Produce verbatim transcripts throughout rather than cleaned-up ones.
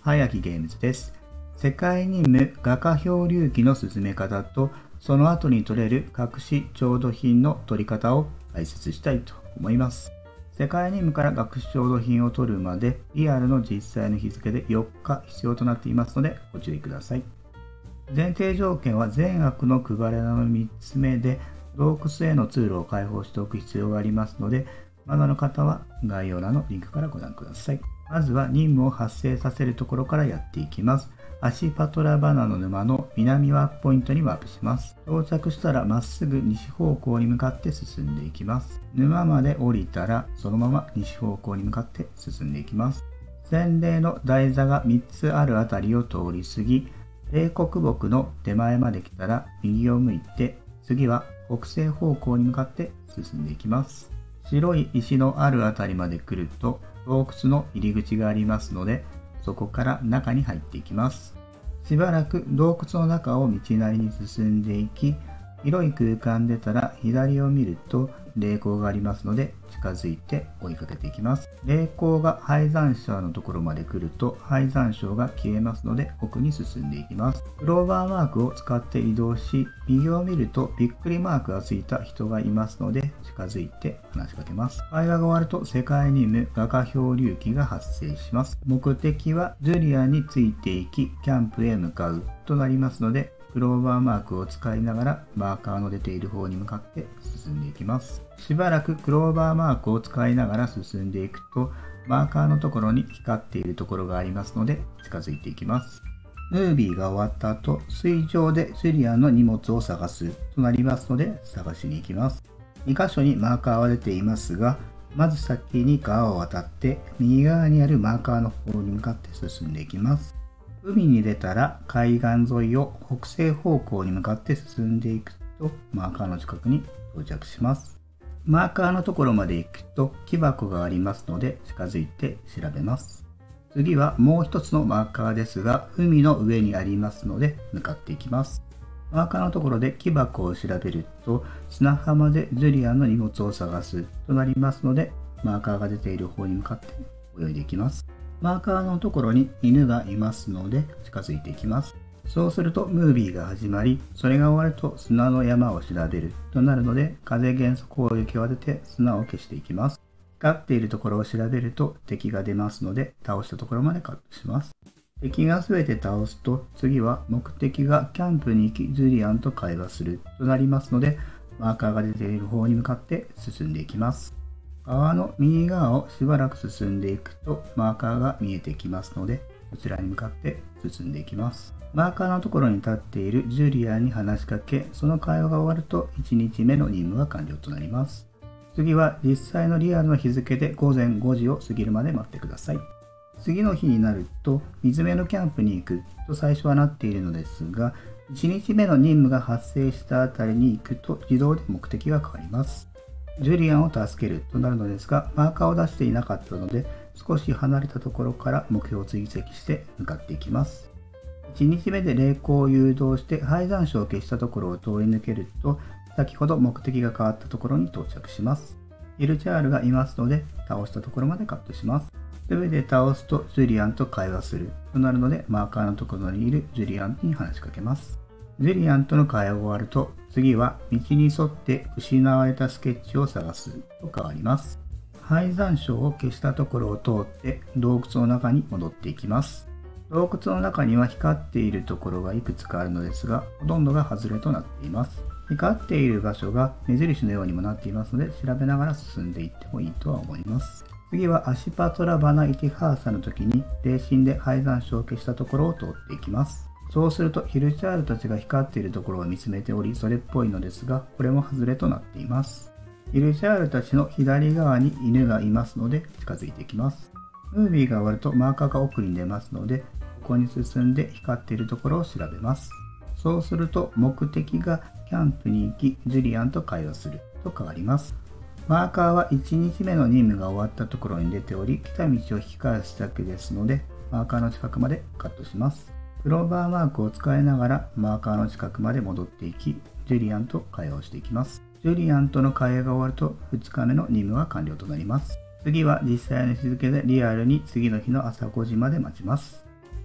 早きゲームズです。世界任務画家漂流記の進め方と、その後に取れる隠し調度品の取り方を解説したいと思います。世界任務から隠し調度品を取るまで、リアルの実際の日付でよっか必要となっていますのでご注意ください。前提条件は善悪の配らのみっつめで、洞窟への通路を開放しておく必要がありますので、まだの方は概要欄のリンクからご覧ください。まずは任務を発生させるところからやっていきます。アシパトラバナの沼の南ワープポイントにワープします。到着したらまっすぐ西方向に向かって進んでいきます。沼まで降りたらそのまま西方向に向かって進んでいきます。洗礼の台座がみっつあるあたりを通り過ぎ、冷黒木の手前まで来たら右を向いて、次は北西方向に向かって進んでいきます。白い石のあるあたりまで来ると洞窟の入り口がありますので、そこから中に入っていきます。しばらく洞窟の中を道なりに進んでいき、広い空間出たら左を見ると霊光がありますので近づいて追いかけていきます。霊光が廃山礁のところまで来ると廃山礁が消えますので奥に進んでいきます。クローバーマークを使って移動し、右を見るとびっくりマークがついた人がいますので近づいて話しかけます。会話が終わると世界任務画家漂流記が発生します。目的はジュリアンについていきキャンプへ向かうとなりますので、クローバーマークを使いながらマーカーの出ている方に向かって進んでいきます。しばらくクローバーマークを使いながら進んでいくと、マーカーのところに光っているところがありますので近づいていきます。ムービーが終わった後、水上でジュリアンの荷物を探すとなりますので探しに行きます。にかしょにマーカーは出ていますが、まず先に川を渡って右側にあるマーカーの方に向かって進んでいきます。海に出たら海岸沿いを北西方向に向かって進んでいくとマーカーの近くに到着します。マーカーのところまで行くと木箱がありますので近づいて調べます。次はもう一つのマーカーですが、海の上にありますので向かっていきます。マーカーのところで木箱を調べると、砂浜でジュリアンの荷物を探すとなりますので、マーカーが出ている方に向かって泳いでいきます。マーカーのところに犬がいますので近づいていきます。そうするとムービーが始まり、それが終わると砂の山を調べるとなるので、風元素攻撃を当てて砂を消していきます。光っているところを調べると敵が出ますので、倒したところまでカットします。敵が全て倒すと、次は目的がキャンプに行きジュリアンと会話するとなりますので、マーカーが出ている方に向かって進んでいきます。川の右側をしばらく進んでいくとマーカーが見えてきますので、こちらに向かって進んでいきます。マーカーのところに立っているジュリアンに話しかけ、その会話が終わるといちにちめの任務が完了となります。次は実際のリアルの日付でごぜんごじを過ぎるまで待ってください。次の日になると水辺のキャンプに行くと最初はなっているのですが、いちにちめの任務が発生したあたりに行くと自動で目的が変わります。ジュリアンを助けるとなるのですが、マーカーを出していなかったので、少し離れたところから目標を追跡して向かっていきます。いちにちめで霊光を誘導して廃山礁を消したところを通り抜けると、先ほど目的が変わったところに到着します。イルチャールがいますので、倒したところまでカットします。すべて倒すとジュリアンと会話するとなるので、マーカーのところにいるジュリアンに話しかけます。ジュリアンとの会話が終わると、次は道に沿って失われたスケッチを探すと変わります。廃山礁を消したところを通って洞窟の中に戻っていきます。洞窟の中には光っているところがいくつかあるのですが、ほとんどが外れとなっています。光っている場所が目印のようにもなっていますので、調べながら進んでいってもいいとは思います。次はアシパトラバナイティハーサの時に霊神で廃山礁を消したところを通っていきます。そうするとヒルチャールたちが光っているところを見つめており、それっぽいのですが、これも外れとなっています。ヒルチャールたちの左側に犬がいますので近づいていきます。ムービーが終わるとマーカーが奥に出ますので、ここに進んで光っているところを調べます。そうすると目的がキャンプに行きジュリアンと会話すると変わります。マーカーはいちにちめの任務が終わったところに出ており、来た道を引き返すだけですので、マーカーの近くまでカットします。クローバーマークを使いながらマーカーの近くまで戻っていき、ジュリアンと会話をしていきます。ジュリアンとの会話が終わるとふつかめの任務は完了となります。次は実際の日付でリアルに次の日の朝ごじまで待ちます。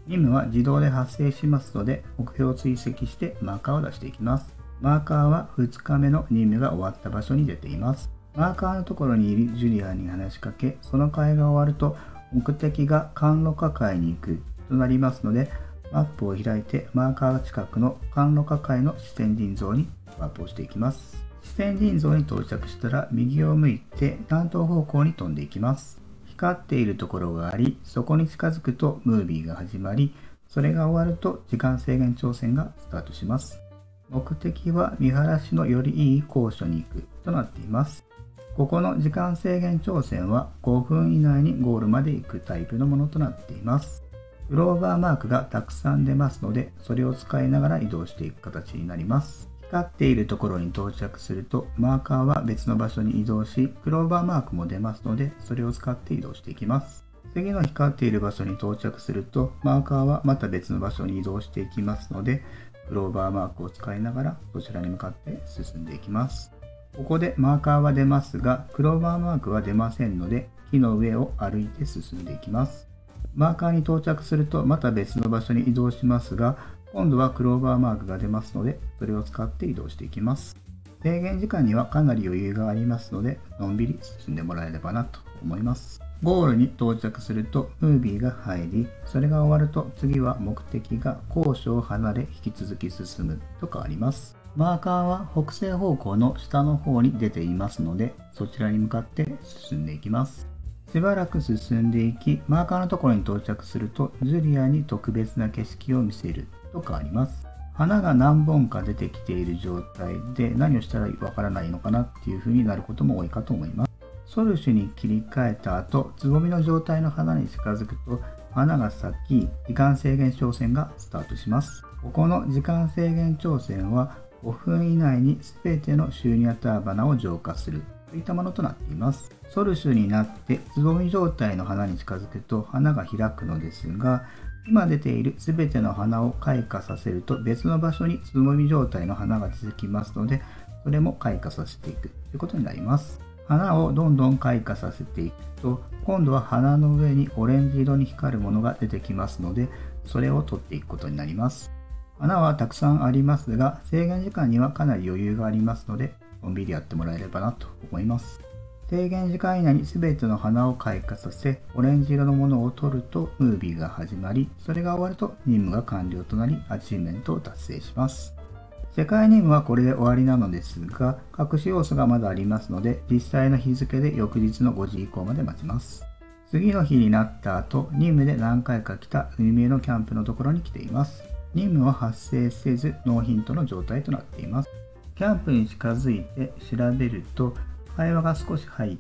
任務は自動で発生しますので、目標を追跡してマーカーを出していきます。マーカーはふつかめの任務が終わった場所に出ています。マーカーのところにいるジュリアに話しかけ、その会が終わると目的が甘露化海に行くとなりますので、マップを開いてマーカー近くの甘露化海の視線林像にワープをしていきます。視線林像に到着したら右を向いて南東方向に飛んでいきます。光っているところがあり、そこに近づくとムービーが始まり、それが終わると時間制限挑戦がスタートします。目的は見晴らしのよりいい高所に行くとなっています。ここの時間制限挑戦はごふん以内にゴールまで行くタイプのものとなっています。クローバーマークがたくさん出ますので、それを使いながら移動していく形になります。光っているところに到着すると、マーカーは別の場所に移動し、クローバーマークも出ますので、それを使って移動していきます。次の光っている場所に到着すると、マーカーはまた別の場所に移動していきますので、クローバーマークを使いながらそちらに向かって進んでいきます。ここでマーカーは出ますが、クローバーマークは出ませんので、木の上を歩いて進んでいきます。マーカーに到着するとまた別の場所に移動しますが、今度はクローバーマークが出ますので、それを使って移動していきます。制限時間にはかなり余裕がありますので、のんびり進んでもらえればなと思います。ゴールに到着するとムービーが入り、それが終わると次は目的が高所を離れ引き続き進むと変わります。マーカーは北西方向の下の方に出ていますので、そちらに向かって進んでいきます。しばらく進んでいき、マーカーのところに到着すると、ジュリアに特別な景色を見せると変わります。花が何本か出てきている状態で何をしたらわからないのかなっていう風になることも多いかと思います。ソルシュに切り替えた後、つぼみの状態の花に近づくと、花が咲き、時間制限挑戦がスタートします。ここの時間制限挑戦は、ごふん以内に全てのシューニャター花を浄化するといったものとなっています。ソルシュになってつぼみ状態の花に近づくと花が開くのですが、今出ている全ての花を開花させると別の場所につぼみ状態の花が出てきますので、それも開花させていくということになります。花をどんどん開花させていくと、今度は花の上にオレンジ色に光るものが出てきますので、それを取っていくことになります。花はたくさんありますが、制限時間にはかなり余裕がありますので、のんびりやってもらえればなと思います。制限時間以内に全ての花を開花させ、オレンジ色のものを取るとムービーが始まり、それが終わると任務が完了となり、アチーブメントを達成します。世界任務はこれで終わりなのですが、隠し要素がまだありますので、実際の日付で翌日のごじ以降まで待ちます。次の日になった後、任務で何回か来た海辺のキャンプのところに来ています。任務は発生せず、ノーヒントの状態となっています。キャンプに近づいて調べると、会話が少し入って、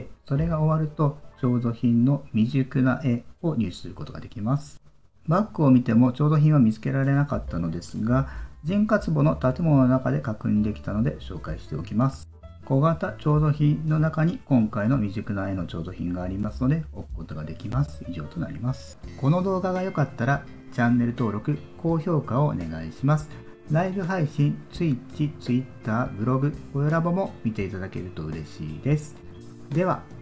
それが終わると、調度品の未熟な絵を入手することができます。バッグを見ても調度品は見つけられなかったのですが、人活墓の建物の中で確認できたので紹介しておきます。小型調度品の中に今回の未熟な絵の調度品がありますので置くことができます。以上となります。この動画が良かったらチャンネル登録、高評価をお願いします。ライブ配信、Twitch、Twitter、ブログ、コラボも見ていただけると嬉しいです。では。